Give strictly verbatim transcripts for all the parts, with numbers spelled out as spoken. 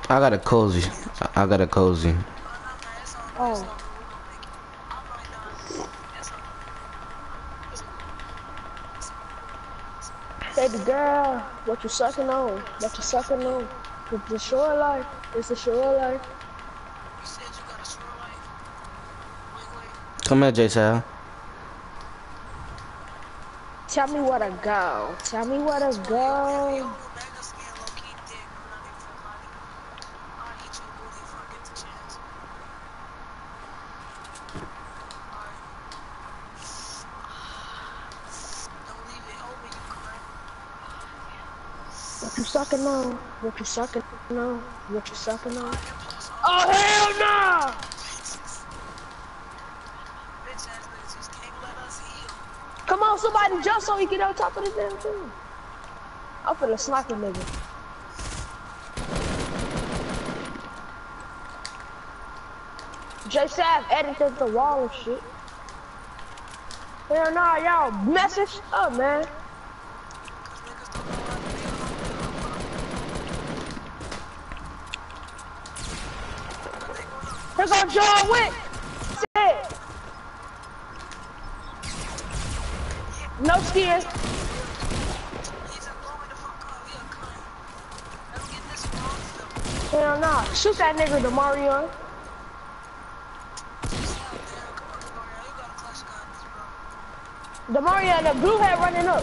I got a cozy. I got a cozy. Oh. Baby girl, what you sucking on? What you sucking on? It's the short life. It's the short life. Come here, J Sal. Tell me where to go. Tell me where to go. What you sucking on? What you sucking on? What you sucking on? Oh hell no! Come on, somebody jump so he get on top of the damn thing. I'm finna snipe a nigga. J Sav edited the wall and shit. Hell nah, y'all message up, man. Here go John Wick. Shit. No skin. Hell nah. Shoot that nigga, Demario. Demario and the blue head running up.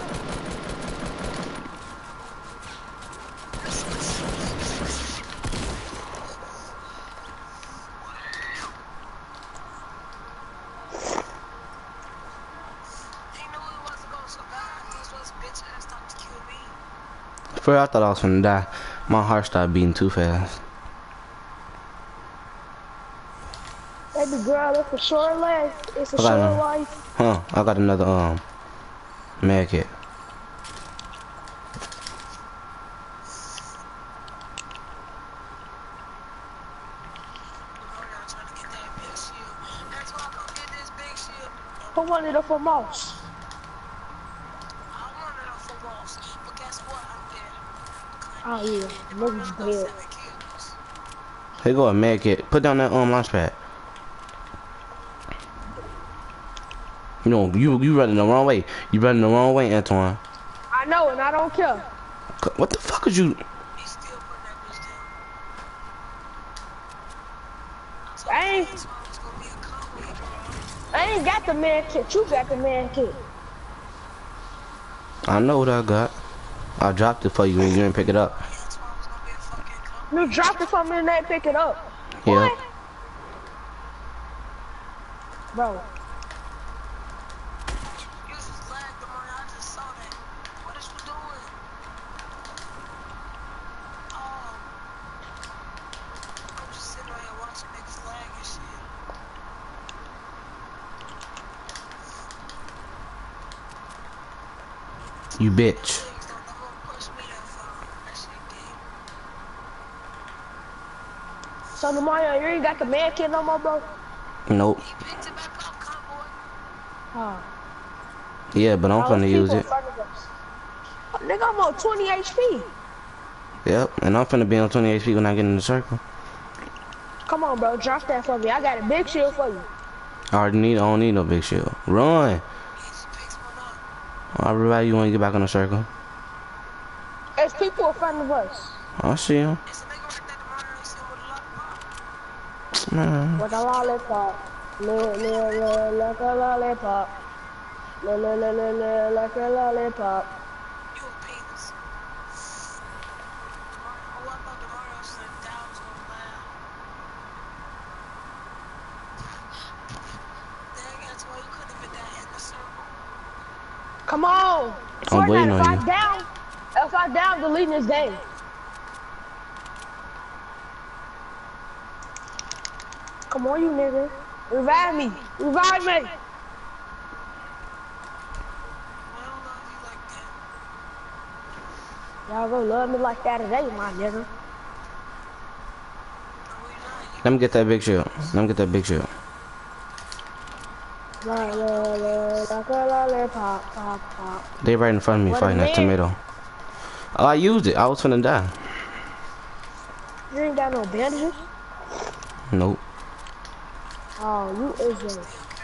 First, I thought I was finna die. My heart started beating too fast. Baby girl, it's a short life. It's a I got short a, life. Huh, I got another um med kit. Who wanted it for mouse? Oh yeah, niggas dead. Here go a med kit. Put down that um launch pad. You know, you you running the wrong way. You running the wrong way, Antoine. I know, and I don't care. What the fuck is you? I ain't. I ain't got the man kit. You got the man kit. I know what I got. I dropped it for you and you didn't pick it up. You dropped it for me and they pick it up. Yeah. What? Bro. You bitch. So Demario, you ain't got the man kit no more, bro? Nope. Oh. Yeah, but I'm All finna those use people it. in front of us. Oh, nigga, I'm on twenty H P. Yep, and I'm finna be on twenty H P when I get in the circle. Come on, bro, drop that for me. I got a big shield for you. I already need. I don't need no big shield. Run. I'll revive you when you get back in the circle. There's people in front of us. I see him. Man. With a lollipop. Le, le, le, like a lollipop. Le, le, le, le, le, like a lollipop. Come on! I'm waiting Fortnite, if on I you. down, if I down, deleting this game. Come on, you nigga. Revive me. Revive me. Y'all gonna love me like that today, my nigga. Let me get that big shield. Let me get that big shield. La, la, la, like a lollipop, pop, pop. They right in front of me What fighting a that man. tomato. Oh, I used it. I was finna die. You ain't got no bandages? Nope. Oh, you is a...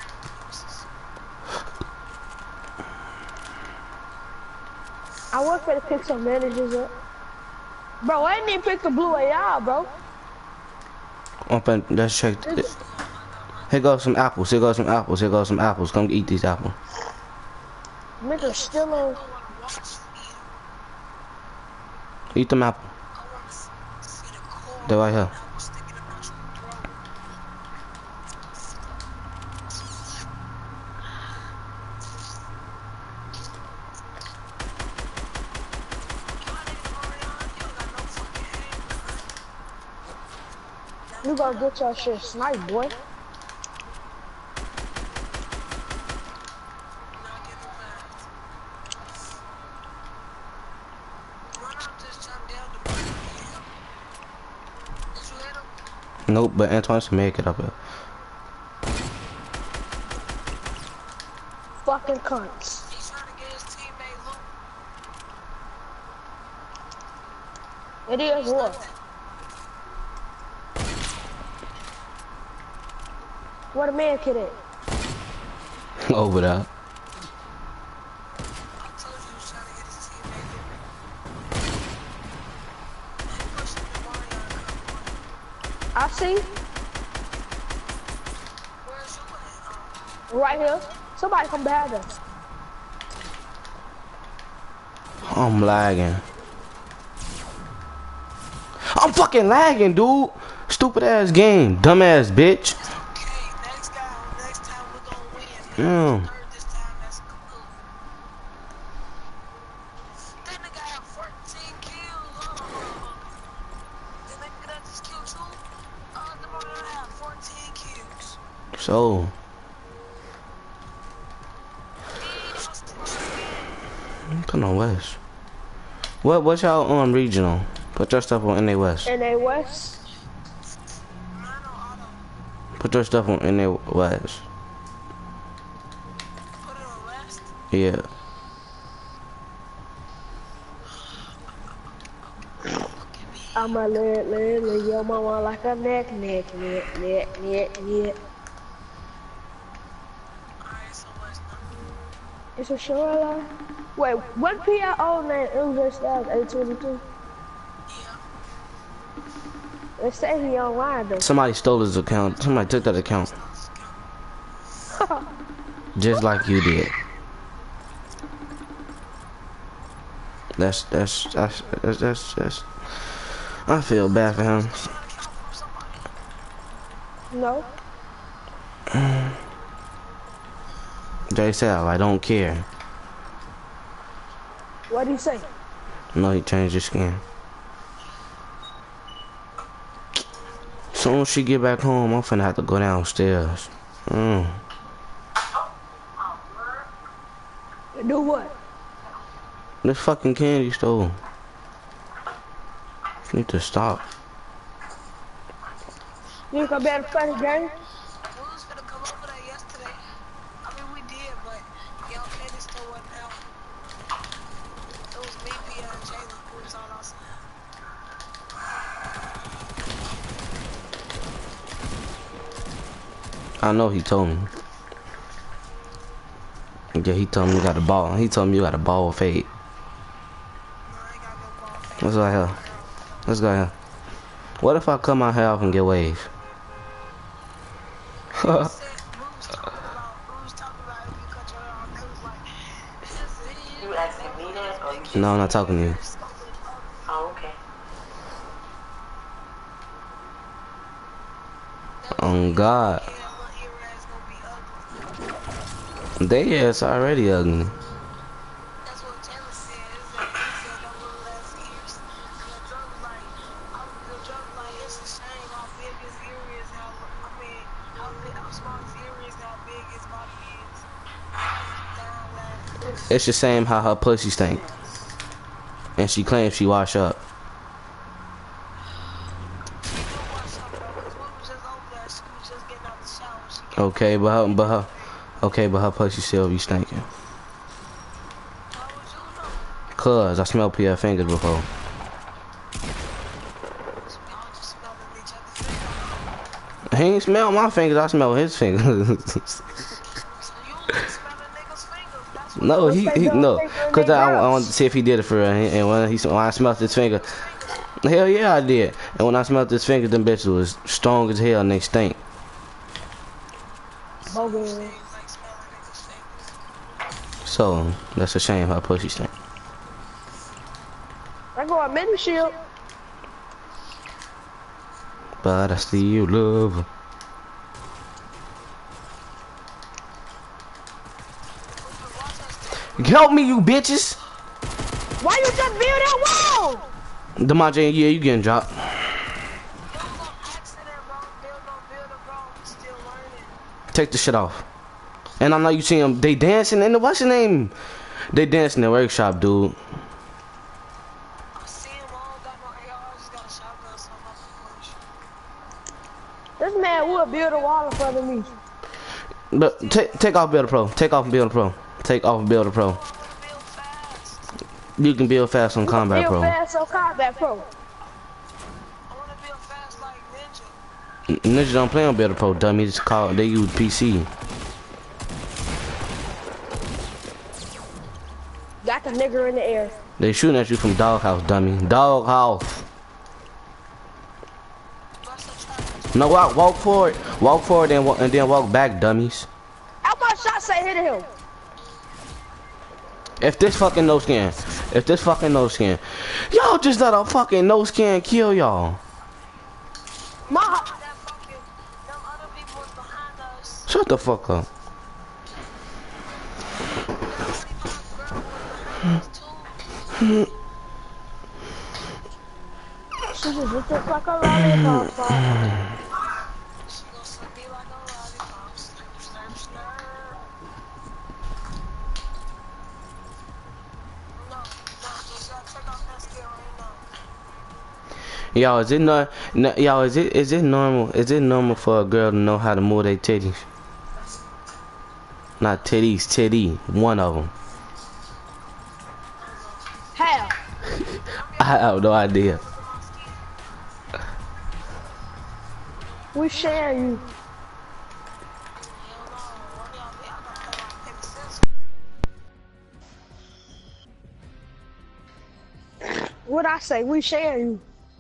I was gonna pick some bandages up. Bro, I didn't even pick the blue A R, bro. Open, let's check. This, Here goes some apples. Here goes some apples. Here goes some apples. Come eat these apples. nigga still on... Eat them apple. They're right here. You gonna get your shit sniped, boy. Nope, but Antoine's to make it up here. Fucking cunts. It is what? Where the man kid at? Over there. I see. Right here. Somebody come behind us. I'm lagging. I'm fucking lagging, dude. Stupid ass game, dumb ass bitch. Damn. So. Come on, West. What? What's y'all on regional? Put your stuff on N A West. N A West. Put your stuff on N A West. Yeah. I'ma let, let, let your mama like a neck, neck, neck, neck, neck, neck. It's a short line. Wait, what P I O name Uber Styles eight twenty-two? They say he online though. Somebody stole his account. Somebody took that account. Just like you did. That's that's that's that's that's, that's I feel bad for him. No. Jay said, I don't care. What do you say? No, he changed his skin. Soon as she get back home, I'm finna have to go downstairs. Mm. Do what? This fucking candy store. Need to stop. You come back to play the game? We was finna come over there yesterday. I mean, we did, but y'all candy store wasn't out. It was me, Pia, and Jayla. We was all outside. I know he told me. Yeah, he told me you got a ball. He told me you got a ball fade. No, I ain't got no ball fade. Let's go here. Let's go here. What if I cut my hair off and get waves? We was talking about, we was talking about if you cut your hair off. They was like, You asking me that, or you just... No, I'm not talking to you. Oh, okay. Oh God. yeah, my ear ass gonna be ugly. They ass already ugly. That's what Taylor said. Is that he said that little ass ears. And the drug was like, I was the drug was like, it's a shame how big his ear is. How I mean, how big, how small his ear is. How big his body is. Down laughing. It's the same how her pussy stink. And she claims she wash up. You don't watch out, bro, 'cause we was just over there. She was just getting out the shower. She came Okay, but her, but her, okay, but her pussy still be stinking. How would you know? Cause I smelled P F fingers before. Y'all just He ain't smell my fingers. I smell his fingers. So you only smell a nigga's fingers. That's what No, he, he no, cause I, I wanted to see if he did it for real. And when he when I smelled his finger, hell yeah I did. And when I smelled his finger, them bitches was strong as hell and they stink. Bogus. like smelling niggas' fingers. So that's a shame how pussy stink. I go on mini shield. But I still love her. Help me, you bitches! Why you just build that wall? DeMondre, yeah, you getting dropped. Yo, no accident, bro. Build no builder, bro. I'm still learning. Take the shit off. And I know you see them. They dancing in the what's your name? They dancing in the workshop, dude. I see him. I don't got no A R. I just got a shotgun, so I'm about to push. This man would build a wall in front of me. But take take off Builder Pro. Take off Builder Pro. Take off Builder Pro. I want to build fast. You can build fast on Combat build Pro. fast on Combat Pro. I want to build fast like Ninja. N- Ninja don't play on Builder Pro, dummy. It's called they use P C. Got the nigger in the air. They shooting at you from Doghouse, dummy. Doghouse. Bust a trap. No, walk, walk forward, walk forward, and, wa and then walk back, dummies. How my shot say hit him? If this fucking no skin, if this fucking no skin, y'all just let a fucking no skin kill y'all. My That fucking, them other people was behind us. Shut the fuck up. That she just looked up like a lollipop. She gon' suck me like a lollipop. Slurp, slurp, slurp. No, no, just gotta take off that skill right now. Y'all, is it not? No, y'all, is it is it normal? Is it normal for a girl to know how to move their titties? Not titties, titty, one of them. How? I have no idea. We share you. Hell no, one of y'all, y'all gotta play like paper scissors. What I say? We share you.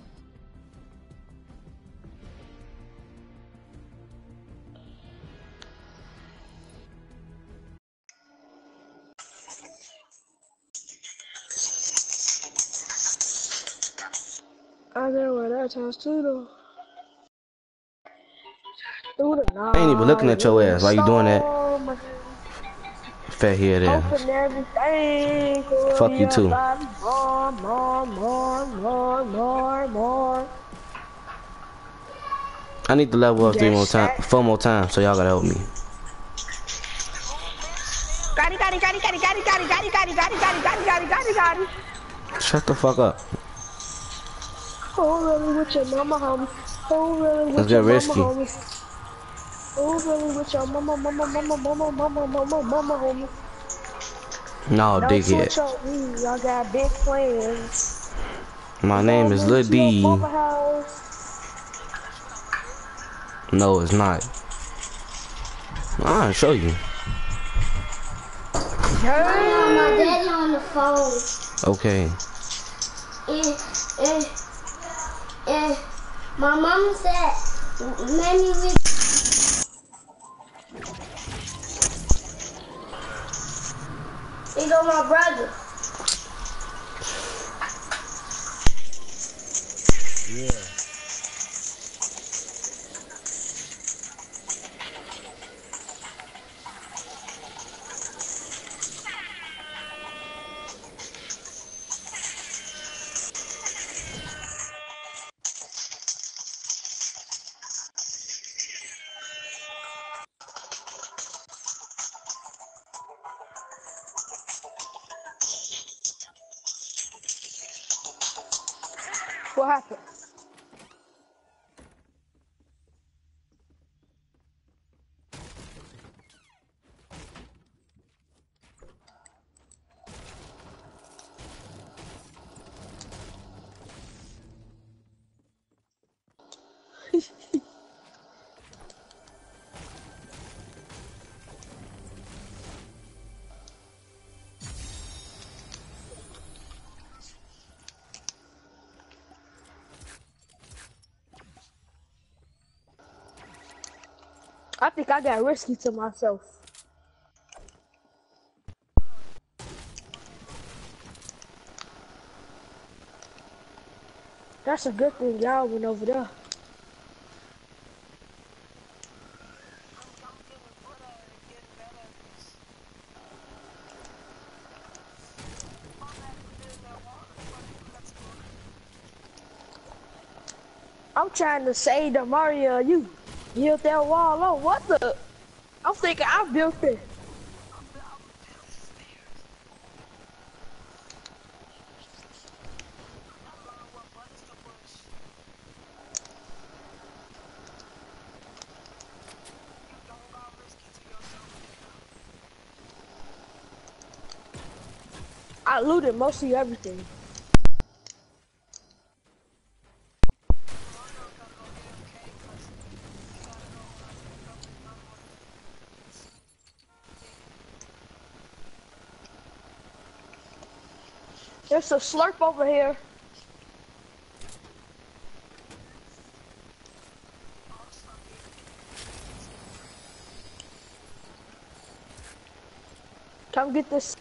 I know where that times two though. Through the night. I ain't even looking at your ass. Why you doing that? storm, Fat head ass. hoping everything will Fuck be you too. about More, more, more, more, more, more. I need to level up three Yes, more sir. times, four more times, so y'all gotta help me. Got it, got it, got it, got it, got it, got it, got it, got it, got it, got it, got it, got it, got it, got it. Shut the fuck up. Oh, really with your mama, homie. Oh, really Let's with get your mama, risky. homie. Oh, really with your mama, mama, mama, mama, mama, mama, mama, homie. No, Don't dickhead. switch on me, I got big plans. My name is Lil Move to your D. mama house. No, it's not. I'll show you. Damn, my daddy on the phone. Okay. And, and, and my mom said, let me read. He go my brother. What happened? I think I got risky to myself. That's a good thing y'all went over there. I'm trying to save the Mario you. Built that wall on. What the? I'm thinking I built it. I looted mostly everything. There's a slurp over here. Come get this.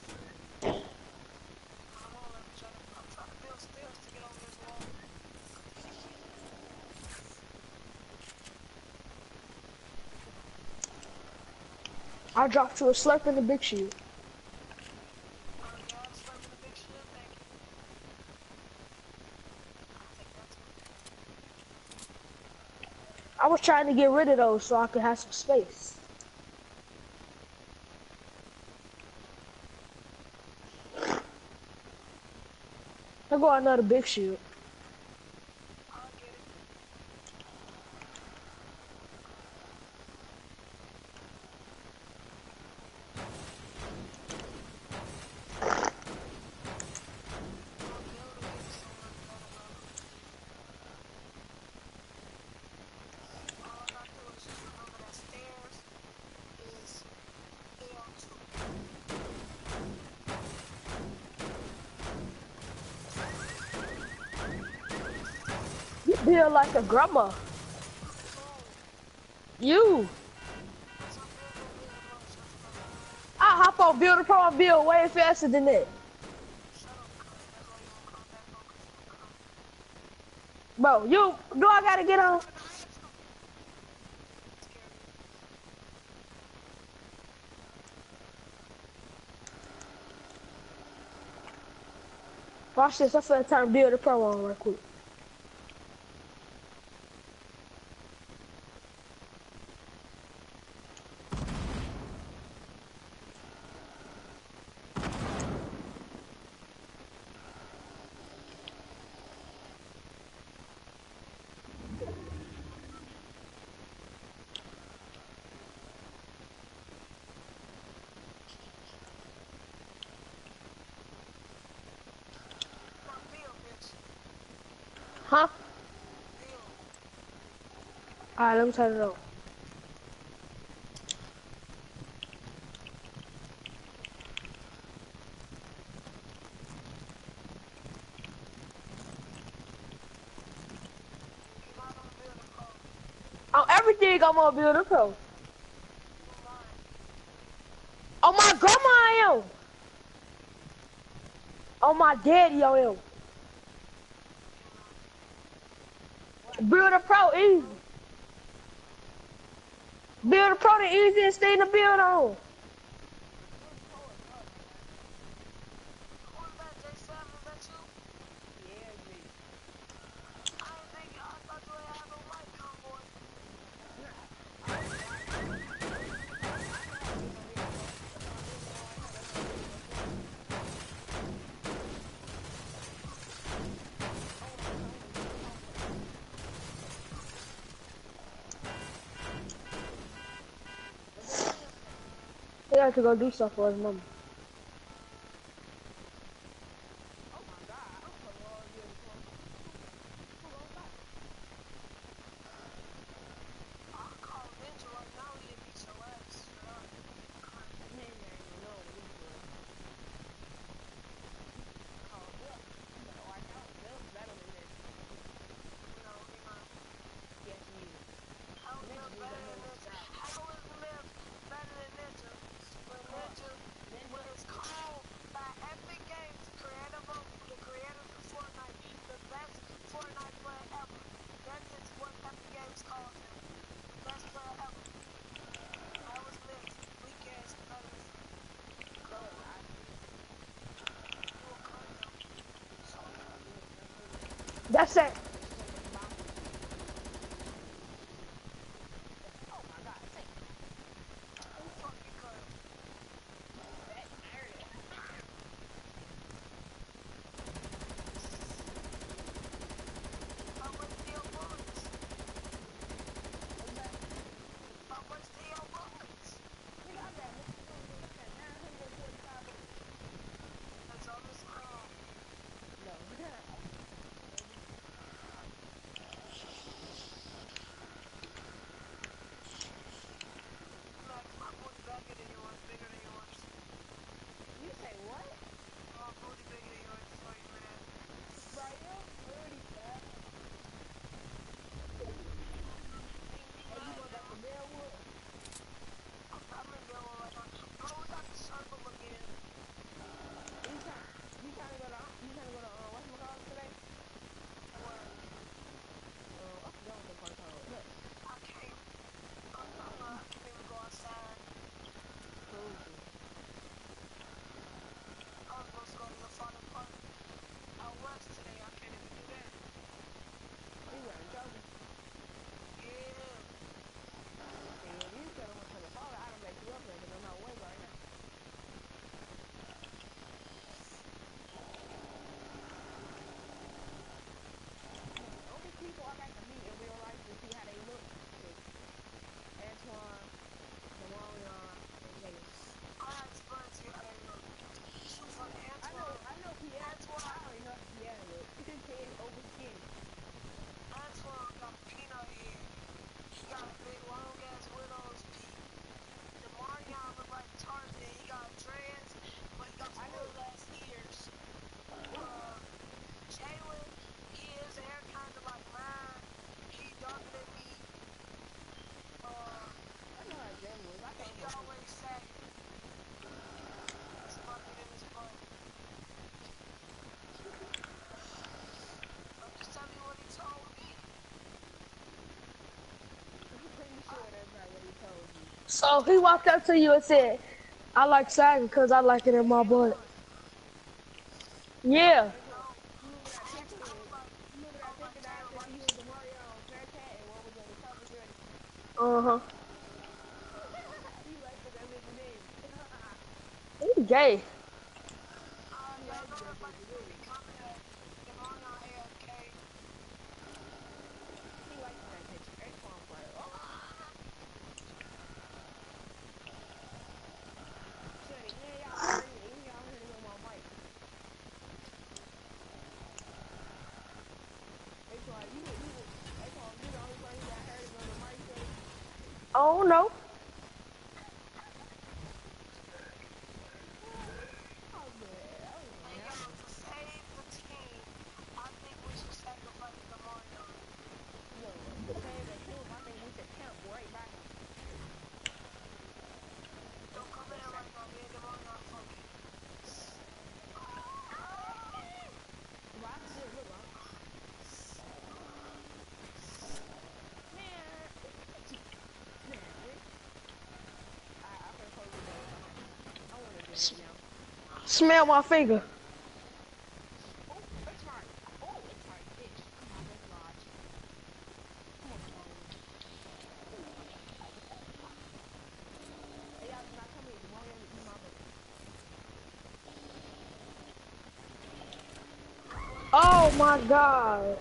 I dropped you a slurp in the big shield. I was trying to get rid of those so I could have some space. I got another big shield. You build like a grandma. You. I hop on Builder Pro and build way faster than that. Bro, you, do I gotta get on? Watch this, I'm finna turn Builder Pro on real quick. Huh? Alright, let me turn it on. On everything I'm on Builder Pro. Oh my grandma I am. Oh my daddy I am. Builder Pro easy. Builder Pro the easiest thing to build on. He had to go do stuff for his mom. That's it. So he walked up to you and said, I like sagging because I like it in my butt. Yeah. Uh-huh. He's gay. Oh no. Smell my finger. Oh my God.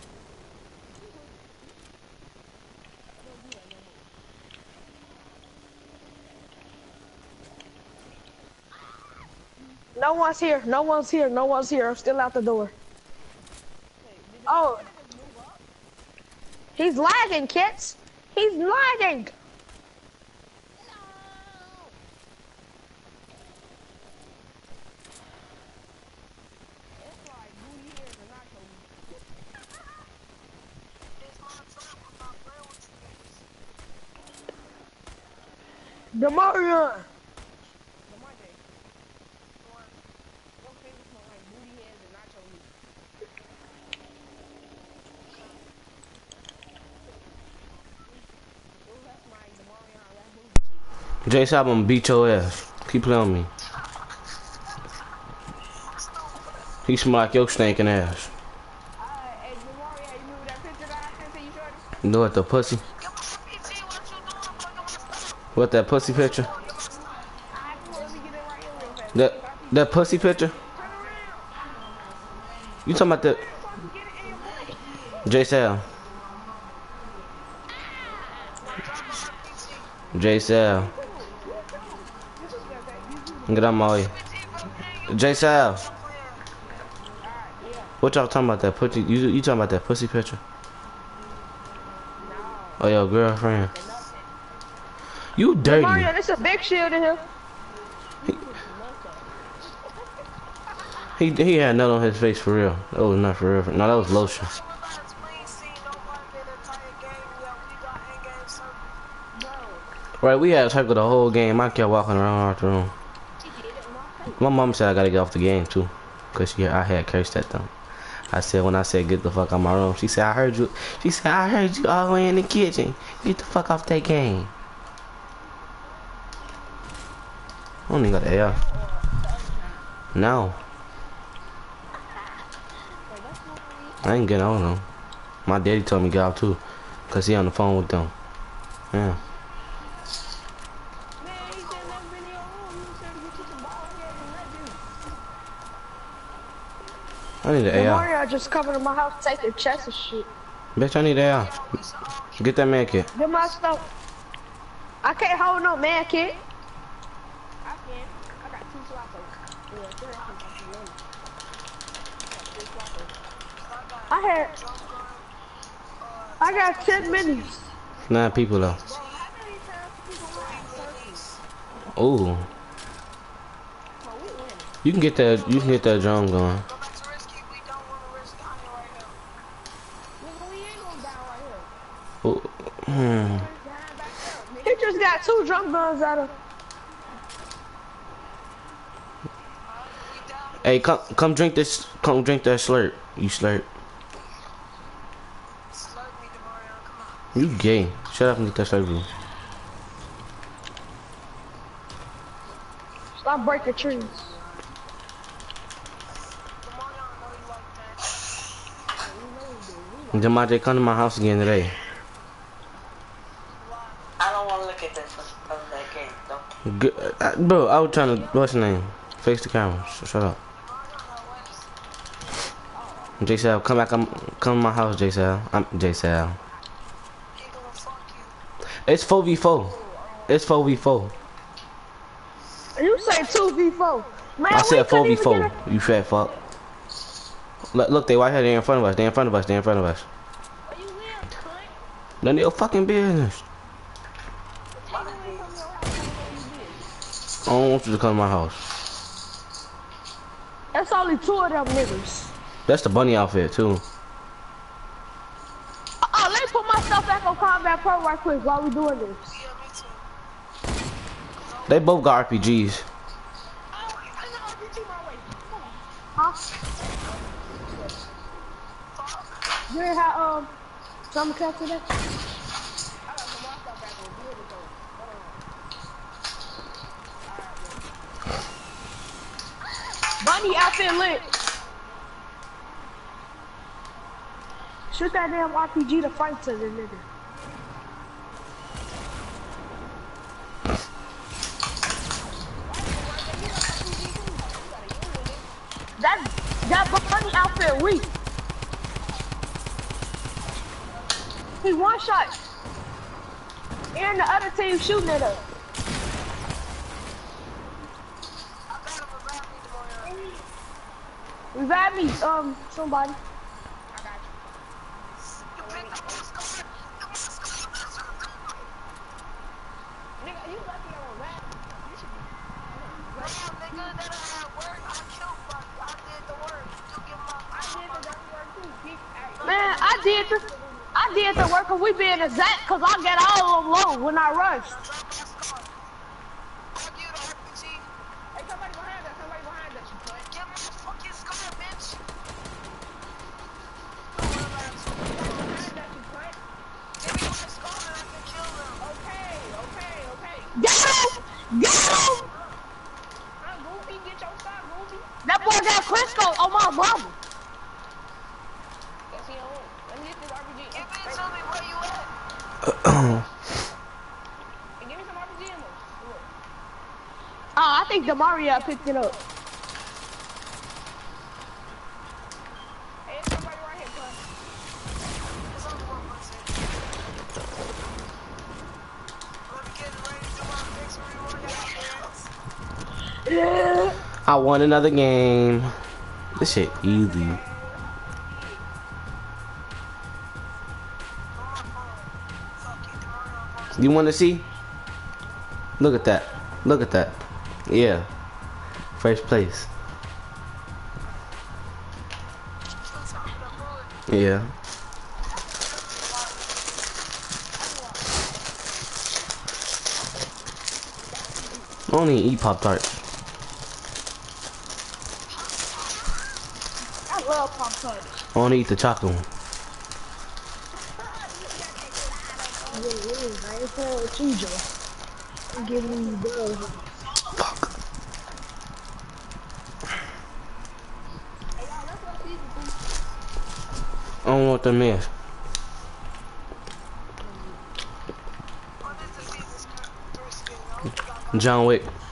No one's here. No one's here. No one's here. I'm still out the door. Oh. He's lagging, kids. He's lagging. Demarion. J Sab, I'm gonna beat your ass. Keep playing on me. He smell like your stinking ass. You know what the pussy? What that pussy picture? That that pussy picture? You talking about that? J Sal. J Sal. Get out my way. J Sal. What y'all talking about that pussy? You you talking about that pussy picture? Oh, your girlfriend. You dirty. Mario, there's a big shield in here. He he had nut on his face for real. That was not for real. No, that was lotion. Right, we had to tackle the whole game. I kept walking around out the room. My mom said I gotta get off the game too, cause she I had cursed at them. I said when I said get the fuck out my room, she said I heard you. She said I heard you all the way in the kitchen. Get the fuck off that game. I don't even got the A R. No. I ain't getting on them. My daddy told me to get out too, cause he on the phone with them. Yeah. I need an A R. Mario just coming to my house taking chest and shit. Bitch, I need an A R. Get that man kit. Get my stuff. I can't hold no man kit. I can. I got two swappers. Yeah, three swappers. I had. I got ten minutes. Nine people though. Ooh. You can get that. You can get that drum going. Ooh. Hmm. He just got two drum guns out of. Hey, come come drink this. Come drink that slurp. You slurp. You gay. Shut up and get that slurp. Bro. Stop breaking trees. Demonte, come to my house again today. I don't want to look at that of that game, though. Good, uh, bro, I was trying to. What's your name? Face the camera. Sh shut up. J Sal, come back. Come, come to my house, J Sal. I'm J Sal. It's four v four. It's four v four. You say two v four. Man, I said four v four. four. You fat fuck. Look, look, they right here. They in front of us. They in front of us. They in front of us. None of your fucking business. I don't want you to come to my house. That's only two of them niggas. That's the bunny outfit too. Oh, let me put my stuff back on Combat Pro right quick while we doing this. They both got R P Gs. Huh? You ain't had um summer camp today? Bunny outfit lit. Shoot that damn R P G to fight to the nigga. That that bunny outfit weak. He one shot. And the other team shooting at us. Revive me, um, somebody. Man, I did the, I did the work, cause we being exact, cause I get all of them low when I rushed. Hey, somebody behind us, somebody behind us, you cunt. Give me a fucking scar, bitch. Behind us, you cunt. Give me my scar and I can kill them. Okay, okay, okay. Get him! Get him! I'm Goofy, get your stuff, Goofy. That boy got Crisco on my mama. Yes, he don't. Let me hit this R P G. Give it to me where you at. Hey, give me some R P G ammo. Look. Oh, I think Demaria picked it up. Hey, it's somebody right here, cuz. There's only one person. Let me get ready to do my victory run dance. I won another game. This shit easy. You want to see? Look at that. Look at that. Yeah. First place. Yeah. I don't even eat Pop-Tarts. I love Pop Tarts. I only eat the chocolate one. I'm getting lean. I ain't playing with you, Joe. I'm getting you, bro. Fuck. I don't know what them is. John Wick.